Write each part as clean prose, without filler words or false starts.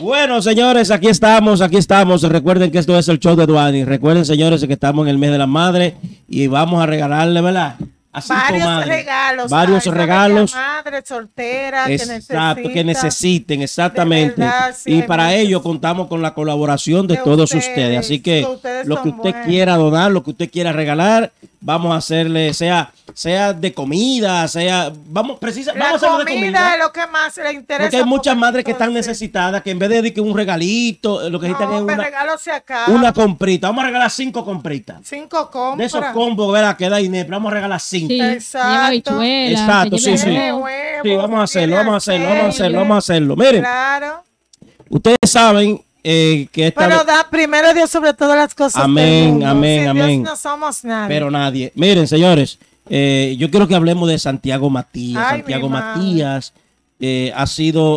Bueno, señores, aquí estamos. Recuerden que esto es el show de Duani. Recuerden, señores, que estamos en el mes de la madre y vamos a regalarle, ¿verdad? Varios regalos. Madres solteras que necesiten, exactamente. Verdad, sí, y para ello contamos con la colaboración de todos ustedes. Así que lo que usted quiera donar, lo que usted quiera regalar, vamos a hacerle, sea de comida, vamos a hacerlo de comida. Es lo que más le interesa. Porque hay muchas madres que están necesitadas, que en vez de un regalito, lo que necesitan es una comprita. Vamos a regalar 5 compritas. 5 compras. De esos combos, ¿verdad? Que da Inés, pero vamos a regalar 5. Sí, exacto. Sí. Sí, vamos a hacerlo. Miren, claro. Ustedes saben que pero da primero Dios sobre todas las cosas. Amén. Dios no somos nadie. Pero nadie. Miren, señores, yo quiero que hablemos de Santiago Matías. Santiago Matías ha sido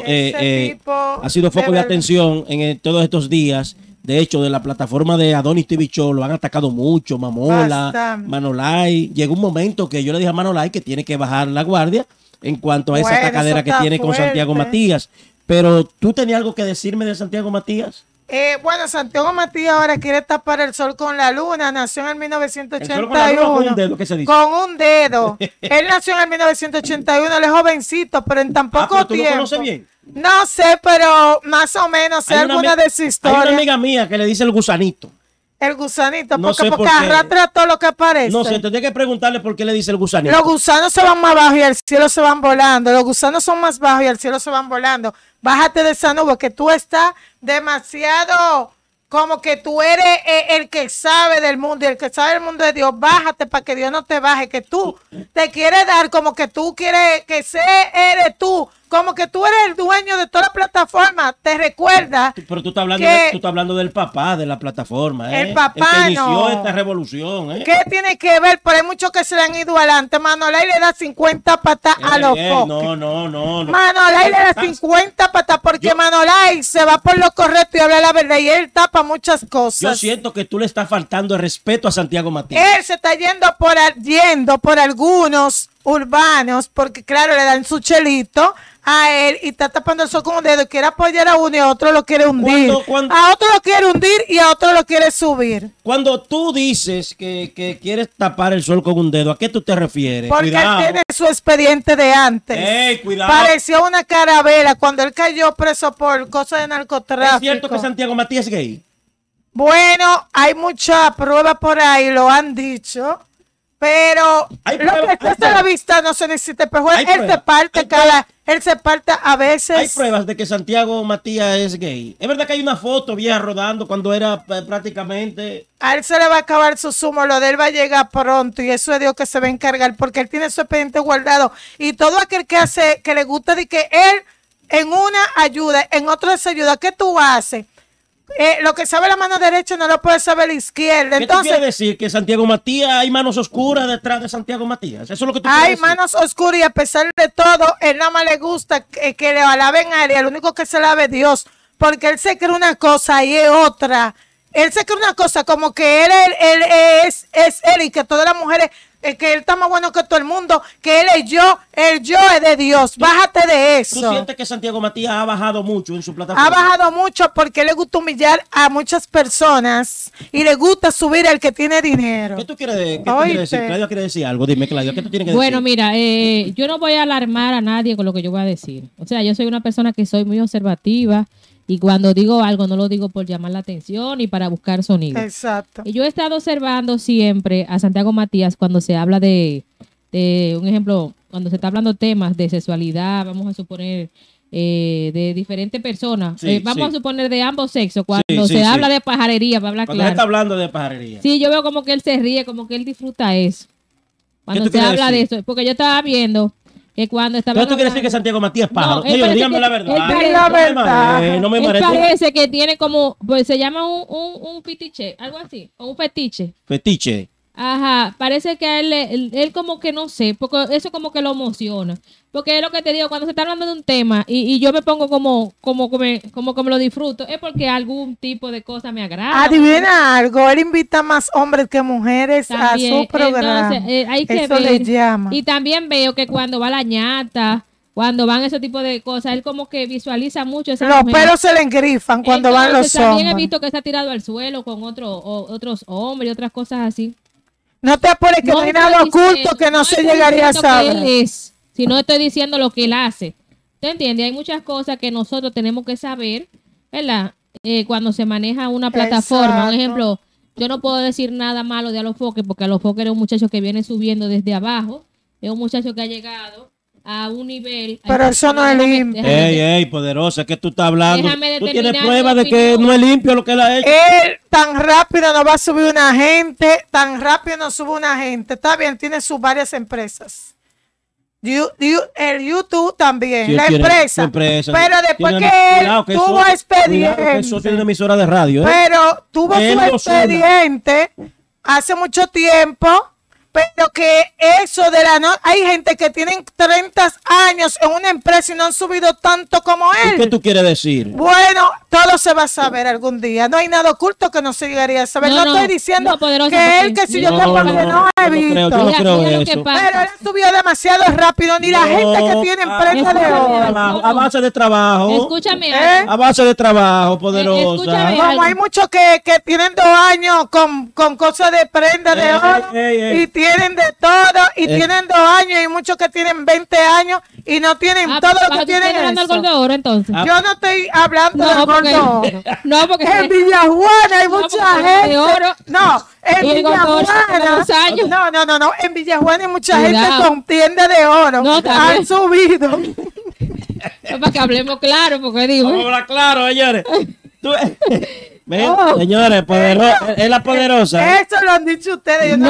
foco de atención en todos estos días. De hecho, de la plataforma de Adonis TV Show lo han atacado mucho, Mamola, Manolay. Llegó un momento que yo le dije a Manolay que tiene que bajar la guardia en cuanto a esa atacadera que tiene con Santiago Matías. Pero, ¿tú tenías algo que decirme de Santiago Matías? Bueno, Santiago Matías ahora quiere tapar el sol con la luna. Nació en 1981. ¿Con un dedo? ¿Qué se dice? Con un dedo. Él nació en el 1981, él es jovencito, pero en tan poco ¿tú tiempo. lo conoces bien? No sé, pero más o menos sé alguna de su historia. Hay una amiga mía que le dice el gusanito. El gusanito, no porque arrastra todo lo que aparece. No sé, tendría que preguntarle por qué le dice el gusanito. Los gusanos se van más bajos y al cielo se van volando. Los gusanos son más bajos y al cielo se van volando. Bájate de esa nube, que tú estás demasiado como que tú eres el que sabe del mundo y el que sabe del mundo de Dios. Bájate para que Dios no te baje, que tú te quieres dar como que tú quieres que eres tú. Como que tú eres el dueño de toda la plataforma, te recuerda. Pero tú estás hablando del papá de la plataforma, El papá el que inició esta revolución, ¿Qué tiene que ver? Pero hay muchos que se le han ido adelante. Manolay le da 50 patas a los focos. No. Manolay le da 50 patas porque Manolay se va por lo correcto y habla la verdad y él tapa muchas cosas. Yo siento que tú le estás faltando el respeto a Santiago Matías. Él se está yendo por algunos urbanos porque claro, le dan su chelito a él y está tapando el sol con un dedo y quiere apoyar a uno y a otro lo quiere hundir. A otro lo quiere hundir y a otro lo quiere subir. Cuando tú dices que quieres tapar el sol con un dedo, ¿a qué tú te refieres? Porque él tiene su expediente de antes. Cuidado. Pareció una carabela cuando él cayó preso por cosas de narcotráfico. ¿Es cierto que Santiago Matías es gay? Bueno, hay muchas pruebas por ahí, lo han dicho. Pero lo que está a la vista no se necesita, pero él se parte a veces. Hay pruebas de que Santiago Matías es gay. Es verdad que hay una foto vieja rodando cuando era prácticamente. A él se le va a acabar su sumo, lo de él va a llegar pronto y eso es Dios que se va a encargar porque él tiene su expediente guardado y todo aquel que le gusta de que él en una ayuda, en otro desayuda, ¿qué tú haces? Lo que sabe la mano derecha no lo puede saber la izquierda. Entonces, ¿qué quiere decir? ¿Que Santiago Matías hay manos oscuras detrás de Santiago Matías? Eso es lo que tú hay manos oscuras y a pesar de todo, él nada más le gusta que le alaben a él y el único que se alabe es Dios. Porque él se cree una cosa y es otra. Él se cree una cosa como que él es él y que todas las mujeres, que él está más bueno que todo el mundo, que él es yo es de Dios. Bájate de eso. ¿Tú sientes que Santiago Matías ha bajado mucho en su plataforma? Ha bajado mucho porque le gusta humillar a muchas personas y le gusta subir al que tiene dinero. ¿Qué tú quieres decir? Claudia quiere decir algo. Dime, Claudia, ¿qué tú tienes que decir? Bueno, mira, yo no voy a alarmar a nadie con lo que yo voy a decir. O sea, yo soy una persona que soy muy observativa. Y cuando digo algo, no lo digo por llamar la atención y para buscar sonido. Exacto. Y yo he estado observando siempre a Santiago Matías cuando se habla de un ejemplo, cuando se está hablando temas de sexualidad, vamos a suponer, de diferentes personas. Vamos a suponer de ambos sexos. Cuando se habla de pajarería, para hablar cuando claro. Él está hablando de pajarería. Sí, yo veo como que él se ríe, como que él disfruta eso. Cuando se habla de eso. Porque yo estaba viendo que cuando estaba. ¿Tú quieres decir que Santiago Matías es pájaro? Dígame la verdad. No me parece que tiene como, pues se llama un pitiche, algo así, o un fetiche. Fetiche. Ajá, parece que a él como que no sé, porque eso como que lo emociona. Porque es lo que te digo, cuando se está hablando de un tema y yo me pongo como me lo disfruto, es porque algún tipo de cosa me agrada. Adivina algo, él invita más hombres que mujeres también a su programa. Entonces, hay que eso ver. le llama. Y también veo que cuando va la ñata cuando van ese tipo de cosas, él como que visualiza mucho esa Los mujer. pelos se le engrifan cuando van los también hombres. he visto que se ha tirado al suelo con otros hombres y otras cosas así. No te apures que no hay nada oculto que no se llegaría a saber. Él es, si no estoy diciendo lo que él hace. ¿Te entiendes? Hay muchas cosas que nosotros tenemos que saber, ¿verdad? Cuando se maneja una plataforma. Exacto. Un ejemplo, yo no puedo decir nada malo de Alofoque, porque Alofoque era un muchacho que viene subiendo desde abajo. Es un muchacho que ha llegado a un nivel. Pero eso no es limpio. Ey, poderosa, que tú estás hablando. Tú tienes pruebas de que opinión. no es limpio lo que él ha hecho. Él tan rápido no va a subir una gente, tan rápido no sube una gente. Está bien, tiene sus varias empresas. El YouTube también, Sí, la tiene empresa. su empresa. Pero después Tiene- que él cuidado, que tuvo eso- expediente. cuidado, que eso tiene una emisora de radio, ¿eh? Pero tuvo Que él su lo suena. expediente hace mucho tiempo, pero que eso de la no, hay gente que tienen 30 años en una empresa y no han subido tanto como ¿Y qué él. tú quieres decir? Bueno, todo se va a saber algún día. No hay nada oculto que no se llegaría a saber. No, estoy diciendo Poderosa, que él, porque- que si yo No, te porque no, no he yo no visto. creo, yo no Mira, creo mira lo que eso. pasa. Pero él subió demasiado rápido. Ni la gente que tiene empresa de oro. A base de trabajo. Escúchame. ¿Eh? A base de trabajo, poderosa. escúchame. Como hay muchos que tienen 2 años con cosas de prenda de oro ey. y tienen de todo y tienen 2 años y muchos que tienen 20 años y no tienen todo lo que ¿Tú tienen estás hablando del eso. gol de oro entonces? Yo no estoy hablando del porque, gordo. no, porque En Villajuana hay No, mucha porque gente. de oro. No, en Y el gordo oro Villajuana. por los años. No. En Villajuana hay mucha Cuidado. gente con tienda de oro. No, también. Han subido. para que hablemos claro, porque digo, Vamos a hablar claro, señores. Tú- Ven, Oh. señores, es la poderosa. Eso lo han dicho ustedes. Yo no,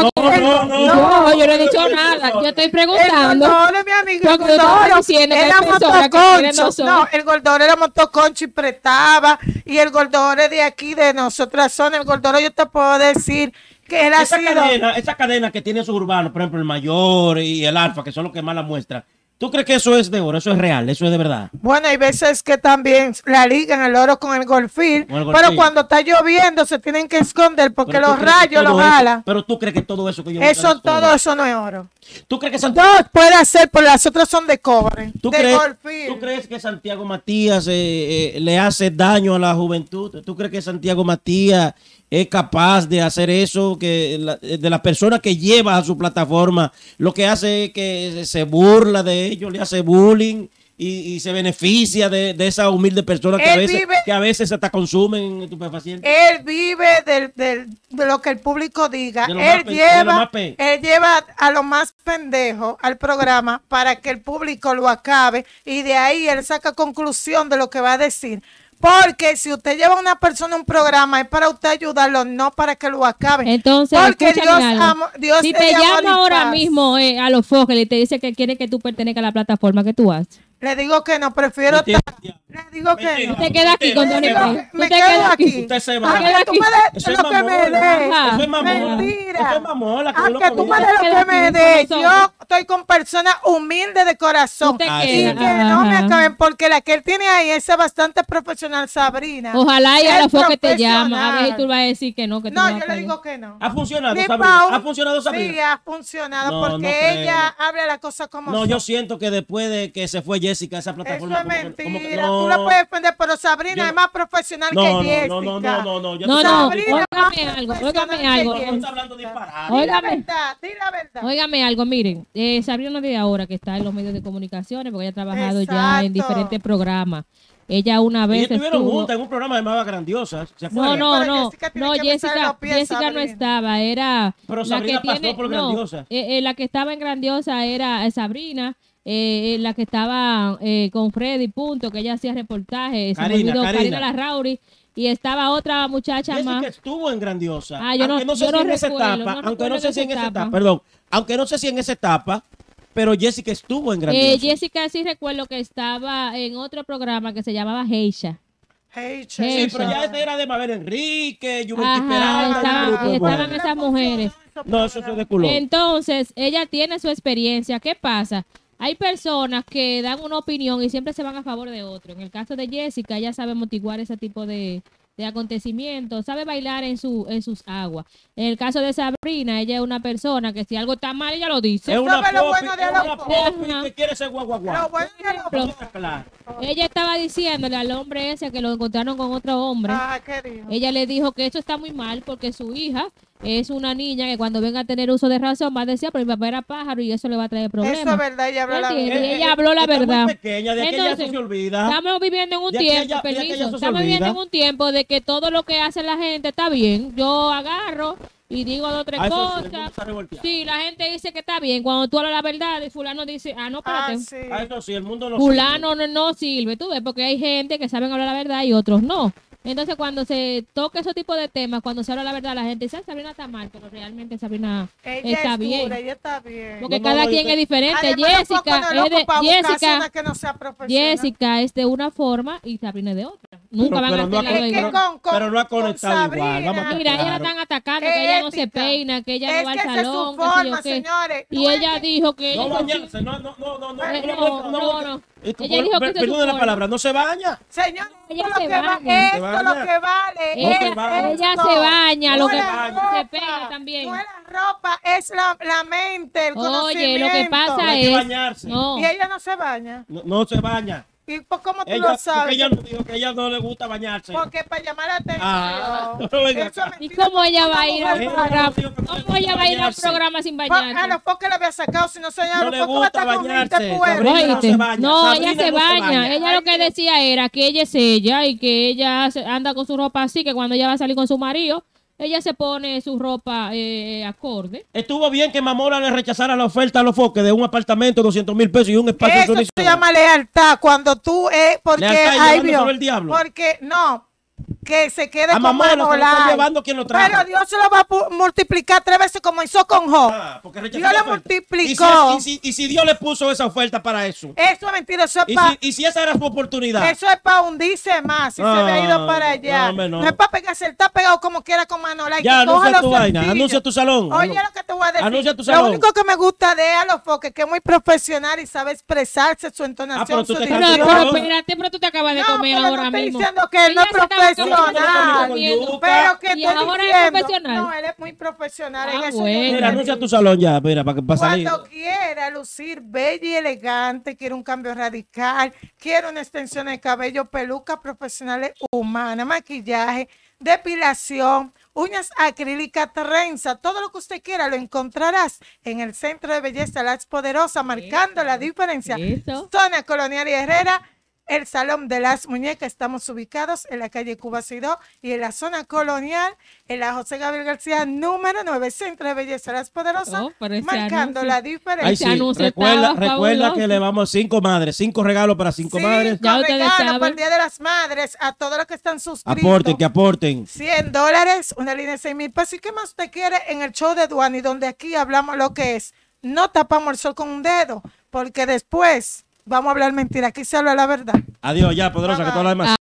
No, yo no he dicho nada. Yo estoy El preguntando. Gordoro es mi amigo. El Porque tú estás Gordoro diciendo que era hay personas que quieren motoconcho. nosotros. No, el Gordoro era motoconcho y prestaba. Y el Gordoro es de aquí, de nosotras son. El Gordoro yo te puedo decir que él ha sido... Esa cadena que tiene sus urbanos, por ejemplo, el Mayor y el Alfa, que son los que más la muestran. ¿Tú crees que eso es de oro? ¿Eso es real? ¿Eso es de verdad? Bueno, hay veces que también la ligan el oro con el golfil, Con el pero golfil. cuando está lloviendo se tienen que esconder porque Pero tú los crees que rayos todo los eso- jalan. Pero tú crees que todo eso que yo Eso, todo eso no es oro. ¿Tú crees que No, puede ser, pero las otras son de cobre, ¿Tú de crees, golfil. ¿Tú crees que Santiago Matías le hace daño a la juventud? ¿Tú crees que Santiago Matías es capaz de hacer eso? Que de las personas que lleva a su plataforma, lo que hace es que se burla de ellos, le hace bullying y se beneficia de esa humilde persona que a veces hasta consumen estupefacientes. Él vive de lo que el público diga. De lo Él más de lo más pe. lleva a lo más pendejo al programa para que el público lo acabe y de ahí él saca conclusión de lo que va a decir. Porque si usted lleva a una persona a un programa es para usted ayudarlo, no para que lo acabe. Entonces, porque escúchame algo. Dios Si es te de amor y llama ahora paz. mismo a los Fokker y te dice que quiere que tú pertenezcas a la plataforma, ¿qué tú haces? Le digo que no, prefiero Mentira. estar. Le digo que no. Te quedas aquí con Tony Play. Me Tú te quedo quedas aquí. Usted se va. Aunque tú me des Eso es lo que me mamola. des. Ajá. Eso es mamola. Mentira. Eso es mamola. que uno Aunque tú me comienza- des lo que me des, Con yo nosotros. estoy con personas humildes de corazón. Tú te Ah, Y quedas. que no me Ajá. acaben, porque la que él tiene ahí es bastante profesional, Sabrina. Ojalá y a Es los Fokker te llama. A ver si profesional. tú vas a decir que no, que tú No, vas yo a le pedir. digo que no. ¿Ha funcionado, Ni Sabrina? Pau, ¿Ha funcionado, Sabrina? Sí, ha funcionado No, porque no creo. ella habla las cosas como No, son. yo siento que después de que se fue Jessica a esa Eso plataforma. es mentira. como que Tú la puedes defender, pero Sabrina Yo- es más profesional no, que no, Jessica. no, no, no, no, no. Ya No, tú no, sabes, Sabrina, óigame más algo, profesional óigame que algo. Jessica. no está hablando disparate. Di la Óigame. verdad, di la verdad. Óigame algo, miren, Sabrina de ahora que está en los medios de comunicaciones, porque ella ha trabajado ya en Exacto. diferentes programas. Ella una vez Ellos estuvieron estuvo... juntas en un programa llamado Grandiosas. ¿Se No, acuerdan? no, Pero no, Jessica tiene no, que besar los pies, Jessica no Sabrina. estaba, era Pero la Sabrina que pasó tiene, por no, Grandiosa. La que estaba en Grandiosa era Sabrina, la que estaba con Freddy, punto, que ella hacía reportajes, se me Karina, olvidó, Karina. Karina Larrauri, y estaba otra muchacha Jessica más. estuvo en Grandiosa. Ah, yo no- aunque no sé yo si no en esa recuerdo, etapa, no aunque no recuerdo sé si esa en esa etapa. etapa, perdón, aunque no sé si en esa etapa, pero Jessica estuvo en Grandiosa. Jessica sí recuerdo que estaba en otro programa que se llamaba Heisha. Hey, Sí, Heisha. pero ya esta era de Mabel Enrique, Juventus Ajá, Peralta. estaban esas mujeres. No, eso se desculó. Entonces, ella tiene su experiencia. ¿Qué pasa? Hay personas que dan una opinión y siempre se van a favor de otro. En el caso de Jessica, ella sabe amortiguar ese tipo de de acontecimientos, sabe bailar en sus aguas. En el caso de Sabrina, ella es una persona que si algo está mal, ella lo dice. Es una popi que quiere ser guaguaguá. Ella estaba diciéndole al hombre ese que lo encontraron con otro hombre. Ella le dijo que eso está muy mal porque su hija es una niña que cuando venga a tener uso de razón va a decir, pero mi papá era pájaro y eso le va a traer problemas. Eso es verdad, ella habló la verdad. Ella habló la verdad. Muy pequeña, de aquella se olvida. Estamos viviendo en un tiempo, estamos viviendo en un tiempo de que todo lo que hace la gente está bien. Yo agarro y digo dos o tres cosas. Sí, la gente dice que está bien. Cuando tú hablas la verdad, y fulano dice, no, espérate. Sí. Eso sí, el mundo no fulano no sirve, tú ves, porque hay gente que saben hablar la verdad y otros no. Entonces, cuando se toca ese tipo de temas, cuando se habla la verdad, la gente dice, Sabrina está mal, pero realmente Sabrina está bien. Ella está bien. Porque cada quien es diferente. Jessica es de una forma y Sabrina es de otra. Nunca van a hacer igual. Pero no ha conectado igual. Mira, ella la están atacando, que ella no se peina, que ella no va al salón. Y ella dijo que... No bañarse, no. Ella dijo que perdón la palabra, no se baña. Señor, ella se baña. Esto lo que vale. Ella se baña, lo que se pega también. No es la ropa, es la mente, el conocimiento. Oye, lo que pasa es... bañarse. Y ella no se baña. No se baña. ¿Y cómo tú lo sabes? Porque ella nos dijo que a ella no le gusta bañarse. Porque para llamar la atención. ¿Y cómo ella va a ir al programa? ¿Cómo ella va a ir al programa sin bañarse? ¿Por qué la había sacado si no se no le gusta bañarse? No, ella se baña. Ella lo que decía era que ella es ella y que ella anda con su ropa así, que cuando ella va a salir con su marido, ella se pone su ropa acorde. Estuvo bien que Mamora le rechazara la oferta a los foques de un apartamento de 200,000 pesos y un espacio. Eso se llama lealtad. Cuando tú porque ahí vio. El diablo. Porque no. Que se quede a como Mamora, está llevando quien lo trajo. Pero Dios se lo va a multiplicar 3 veces como hizo con Job. Dios le multiplicó. ¿Y si Dios le puso esa oferta para eso? Eso es mentira. Eso es para... ¿Y si esa era su oportunidad? Eso es para hundirse más. Si se había ido para allá. No es para pegarse. Él está pegado como quiera con Manolay. Ya, anuncia tu vaina. Anuncia tu salón. Oye, lo que te voy a decir. Anuncia tu salón. Lo único que me gusta de a los foques que es muy profesional y sabe expresarse, su entonación, su dicción. Pero tú te acabas de comer ahora mismo. No, estoy diciendo que él no es profesional. Pero que y ahora es profesional. No, él es muy profesional. Mira, anuncia tu salón ya, mira, para salir. Cuando quiera lucir bella y elegante, quiere un cambio radical, quiere una extensión de cabello, pelucas profesionales humanas, maquillaje, depilación, uñas acrílicas, trenza, todo lo que usted quiera lo encontrarás en el Centro de Belleza Las Poderosas, marcando la diferencia. Zona Colonial y Herrera. El Salón de las Muñecas, estamos ubicados en la calle Cuba Sidó y en la zona colonial, en la José Gabriel García, número 9, Centro de Belleza Las Poderosas, marcando la diferencia. Ay, sí. Recuerda que le vamos 5 madres, 5 regalos para 5 madres. Ya regalos para el Día de las Madres a todos los que están suscritos. Aporten. $100, una línea de 6,000 pesos. ¿Y qué más usted quiere en el show de Duani, donde aquí hablamos lo que es? No tapamos el sol con un dedo, porque después... vamos a hablar mentira, aquí se habla la verdad. Adiós, ya, poderosa, que todo lo demás.